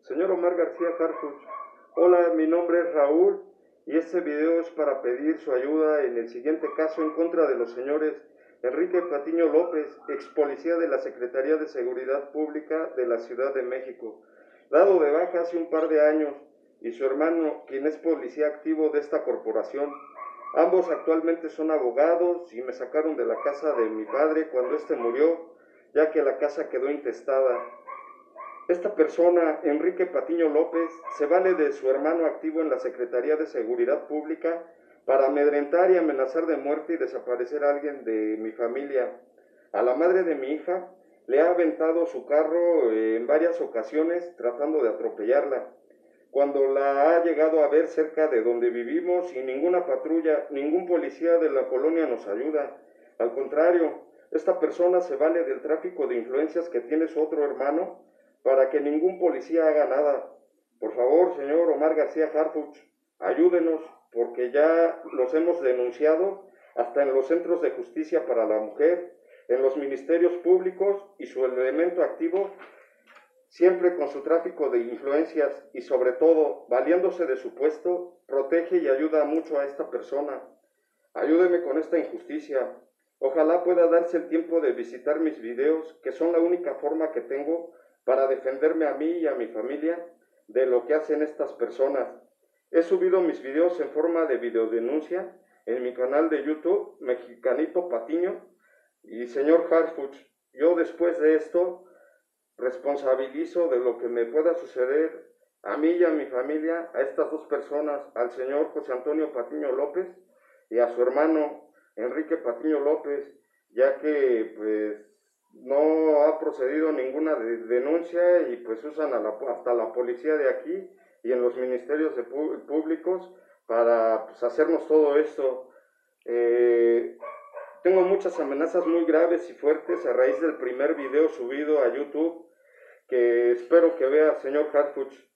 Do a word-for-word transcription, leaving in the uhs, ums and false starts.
Señor Omar García Harfuch, hola, mi nombre es Raúl y este video es para pedir su ayuda en el siguiente caso en contra de los señores Enrique Patiño López, ex policía de la Secretaría de Seguridad Pública de la Ciudad de México, dado de baja hace un par de años, y su hermano, quien es policía activo de esta corporación. Ambos actualmente son abogados y me sacaron de la casa de mi padre cuando éste murió, ya que la casa quedó intestada. Esta persona, Enrique Patiño López, se vale de su hermano activo en la Secretaría de Seguridad Pública para amedrentar y amenazar de muerte y desaparecer a alguien de mi familia. A la madre de mi hija le ha aventado su carro en varias ocasiones tratando de atropellarla. Cuando la ha llegado a ver cerca de donde vivimos y ninguna patrulla, ningún policía de la colonia nos ayuda. Al contrario, esta persona se vale del tráfico de influencias que tiene su otro hermano para que ningún policía haga nada. Por favor, señor Omar García Harfuch, ayúdenos, porque ya los hemos denunciado hasta en los centros de justicia para la mujer, en los ministerios públicos, y su elemento activo, siempre con su tráfico de influencias y sobre todo, valiéndose de su puesto, protege y ayuda mucho a esta persona. Ayúdeme con esta injusticia. Ojalá pueda darse el tiempo de visitar mis videos, que son la única forma que tengo para defenderme a mí y a mi familia de lo que hacen estas personas. He subido mis videos en forma de videodenuncia en mi canal de YouTube, Mexicanito Patiño. Y señor Harfuch, yo después de esto responsabilizo de lo que me pueda suceder a mí y a mi familia, a estas dos personas, al señor José Antonio Patiño López y a su hermano Enrique Patiño López, ya que pues no ha procedido ninguna de denuncia y pues usan a la, hasta la policía de aquí y en los ministerios de públicos para pues, hacernos todo esto. Eh, tengo muchas amenazas muy graves y fuertes a raíz del primer video subido a YouTube, que espero que vea, señor Harfuch.